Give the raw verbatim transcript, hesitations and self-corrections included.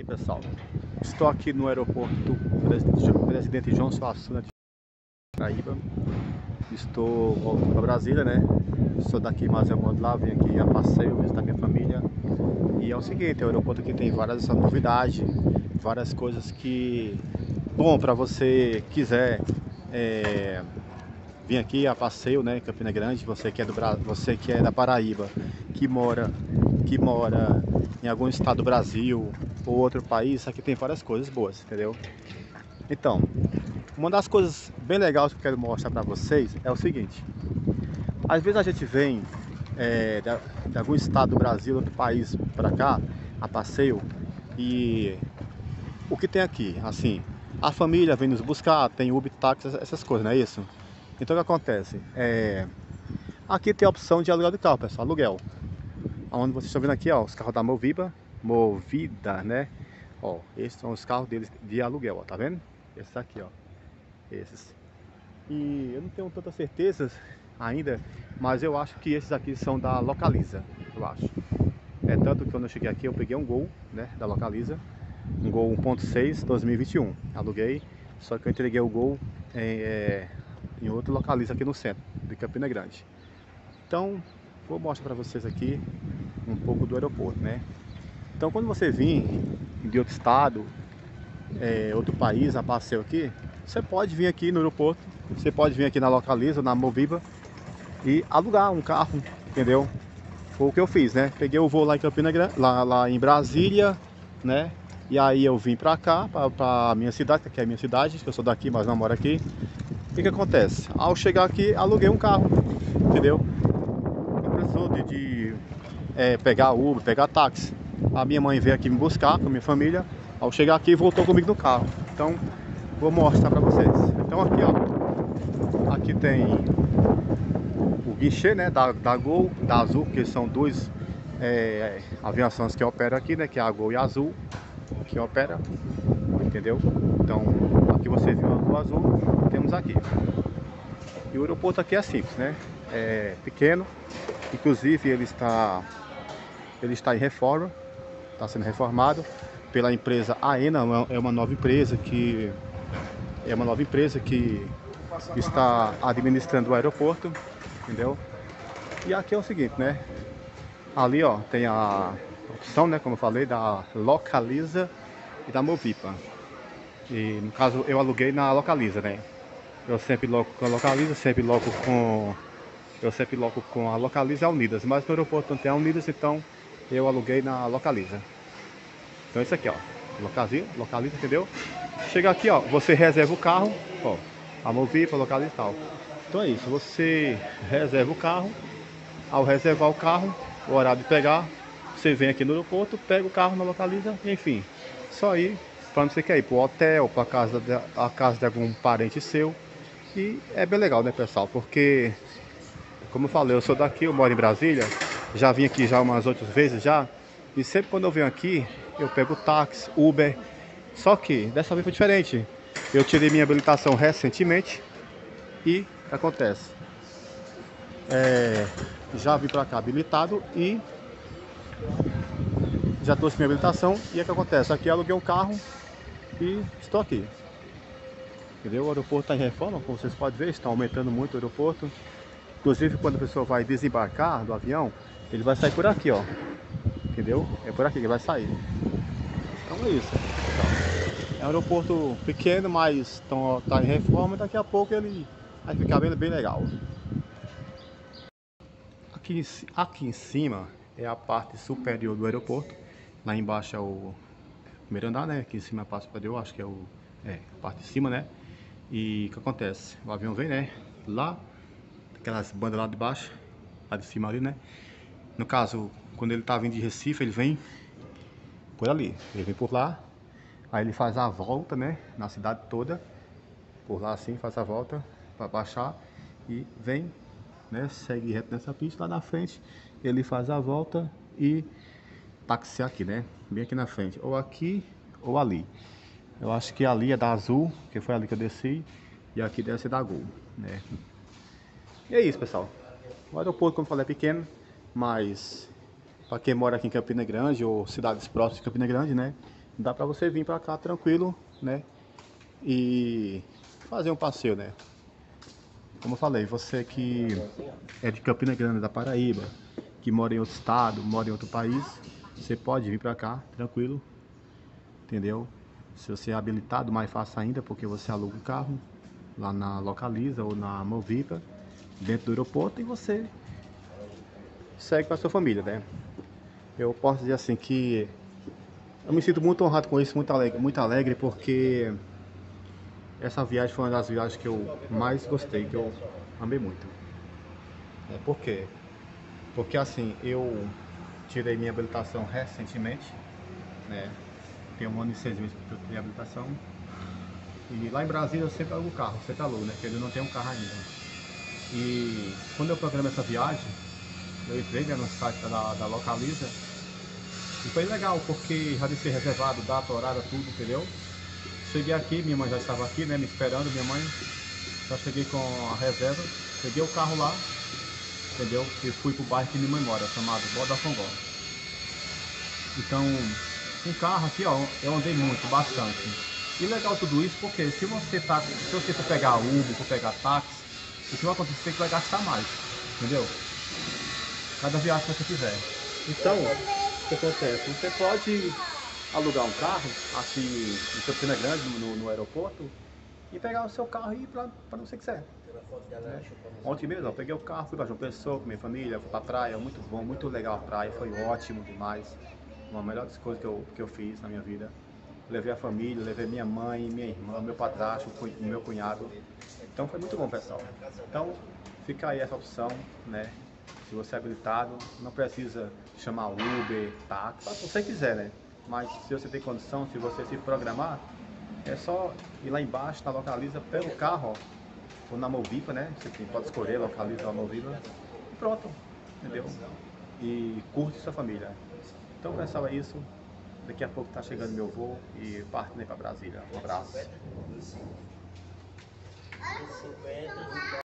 Pessoal, estou aqui no aeroporto Presidente Presidente João Suassuna de Paraíba. Estou voltando para Brasília, né? Sou daqui, mas eu moro lá, vim aqui a passeio, visitar minha família. E é o seguinte, o aeroporto aqui tem várias novidades, várias coisas que, bom, para você quiser é, vir aqui a passeio, né, em Campina Grande, você que é do Bra... você que é da Paraíba, que mora, que mora em algum estado do Brasil ou outro país, aqui tem várias coisas boas, entendeu? Então, uma das coisas bem legais que eu quero mostrar para vocês é o seguinte: às vezes a gente vem é, de, de algum estado do Brasil, outro país para cá, a passeio, e o que tem aqui, assim, a família vem nos buscar, tem Uber, táxi, essas coisas, não é isso? Então o que acontece? É, aqui tem a opção de alugar de carro, pessoal, aluguel. Onde vocês estão vendo aqui, ó, os carros da Moviba, Movida, né? Ó, esses são os carros deles de aluguel, ó, tá vendo? Esses aqui, ó, esses. E eu não tenho tanta certeza ainda, mas eu acho que esses aqui são da Localiza, eu acho. É tanto que quando eu cheguei aqui eu peguei um Gol, né, da Localiza, um Gol um ponto seis dois mil e vinte e um, aluguei, só que eu entreguei o Gol em, é, em outro Localiza aqui no centro de Campina Grande. Então, vou mostrar para vocês aqui um pouco do aeroporto, né? Então, quando você vir de outro estado, é, outro país, a passeio aqui, você pode vir aqui no aeroporto, você pode vir aqui na Localiza, na Moviba e alugar um carro, entendeu? Foi o que eu fiz, né? Peguei o voo lá em Campina Grande, lá, lá em Brasília, né? E aí eu vim pra cá, pra, pra minha cidade, que é a minha cidade, que eu sou daqui, mas não moro aqui. O que que acontece? Ao chegar aqui, aluguei um carro, entendeu? Não precisou de, de é, pegar Uber, pegar táxi. A minha mãe veio aqui me buscar com a minha família. Ao chegar aqui, voltou comigo no carro. Então, vou mostrar pra vocês. Então aqui, ó, aqui tem o guichê, né, da, da Gol, da Azul, que são duas é, aviações que operam aqui, né, que é a Gol e a Azul, que opera, entendeu? Então, aqui você viu a Gol Azul, temos aqui. E o aeroporto aqui é simples, né, é pequeno, inclusive ele está, ele está em reforma, está sendo reformado pela empresa AENA, é uma nova empresa que é uma nova empresa que está administrando o aeroporto, entendeu? E aqui é o seguinte, né? Ali, ó, tem a opção, né, como eu falei, da Localiza e da Moviba. E no caso eu aluguei na Localiza, né? Eu sempre loco com a Localiza, sempre loco com eu sempre loco com a Localiza e a Unidas, mas no aeroporto não tem a Unidas, então eu aluguei na Localiza. Então isso aqui, ó, Localiza, Localiza, entendeu? Chega aqui, ó, você reserva o carro, ó, a Moviba, Localiza e tal. Então é isso, você reserva o carro. Ao reservar o carro, o horário de pegar, você vem aqui no aeroporto, pega o carro na Localiza, enfim, só ir para onde você quer ir, para o hotel, para casa de, a casa de algum parente seu. E é bem legal, né, pessoal? Porque, como eu falei, eu sou daqui, eu moro em Brasília, já vim aqui já umas outras vezes já, e sempre quando eu venho aqui, eu pego táxi, Uber. Só que dessa vez foi diferente. Eu tirei minha habilitação recentemente e o que acontece? É, já vim pra cá habilitado e já trouxe minha habilitação. E é que acontece? Aqui eu aluguei um carro e estou aqui. Entendeu? O aeroporto está em reforma, como vocês podem ver, está aumentando muito o aeroporto. Inclusive quando a pessoa vai desembarcar do avião, ele vai sair por aqui, ó. Entendeu? É por aqui que ele vai sair. Então é isso. Então, é um aeroporto pequeno, mas está em reforma. Daqui a pouco ele vai ficar bem, bem legal. Aqui, aqui em cima é a parte superior do aeroporto. Lá embaixo é o primeiro andar, né? Aqui em cima é a parte superior, acho que é, o, é a parte de cima, né? E o que acontece? O avião vem, né? Lá, aquelas bandas lá de baixo, lá de cima ali, né? No caso, quando ele tá vindo de Recife, ele vem por ali. Ele vem por lá, aí ele faz a volta, né? Na cidade toda. Por lá assim, faz a volta para baixar e vem, né, segue reto nessa pista, lá na frente ele faz a volta e taxiar aqui, né, bem aqui na frente, ou aqui ou ali. Eu acho que ali é da Azul, que foi ali que eu desci, e aqui deve ser da Gol, né. E é isso, pessoal. O aeroporto, como eu falei, é pequeno, mas para quem mora aqui em Campina Grande ou cidades próximas de Campina Grande, né, dá pra você vir pra cá tranquilo, né? E fazer um passeio, né? Como eu falei, você que é de Campina Grande, da Paraíba, que mora em outro estado, mora em outro país, você pode vir pra cá tranquilo, entendeu? Se você é habilitado, mais fácil ainda, porque você aluga um carro lá na Localiza ou na Movica, dentro do aeroporto, e você segue com a sua família, né? Eu posso dizer assim que eu me sinto muito honrado com isso, muito alegre, muito alegre porque essa viagem foi uma das viagens que eu mais gostei, que eu amei muito. É, por quê? Porque assim, eu tirei minha habilitação recentemente, né? Tem um ano e seis meses que eu tirei a habilitação. E lá em Brasília eu sempre alugo carro, sempre alugo, né? Porque eu não tenho um carro ainda. E quando eu programei essa viagem, eu entrei, né, no site da, da Localiza. E foi legal, porque já deixei reservado, data, horário, tudo, entendeu? Cheguei aqui, minha mãe já estava aqui, né, me esperando, minha mãe. Já cheguei com a reserva, peguei o carro lá, entendeu? E fui pro bairro que minha mãe mora, chamado Bodafongó. Então, um carro aqui, ó, eu andei muito, bastante. E legal tudo isso porque se você tá, se você for pegar Uber, for pegar táxi, o que vai acontecer é que vai gastar mais, entendeu? Cada viagem que você fizer. Então, o que acontece? Você pode alugar um carro, assim, em Campina Grande, no, no aeroporto, e pegar o seu carro e ir pra, pra onde você quiser. Né? Ontem mesmo, eu peguei o carro, fui pra João Pessoa com minha família, fui pra praia, muito bom, muito legal a praia, foi ótimo demais. Uma das melhores coisas que eu, que eu fiz na minha vida. Levei a família, levei minha mãe, minha irmã, meu padrasto, meu cunhado. Então foi muito bom, pessoal. Então fica aí essa opção, né? Se você é habilitado, não precisa chamar Uber, táxi, se você quiser, né? Mas se você tem condição, se você se programar, é só ir lá embaixo, na Localiza, pega o carro, ó, ou na Moviva, né? Você tem, pode escolher, Localiza ou Moviva, e pronto, entendeu? E curte sua família. Então, pessoal, é isso. Daqui a pouco tá chegando meu voo e partindo aí pra Brasília. Um abraço.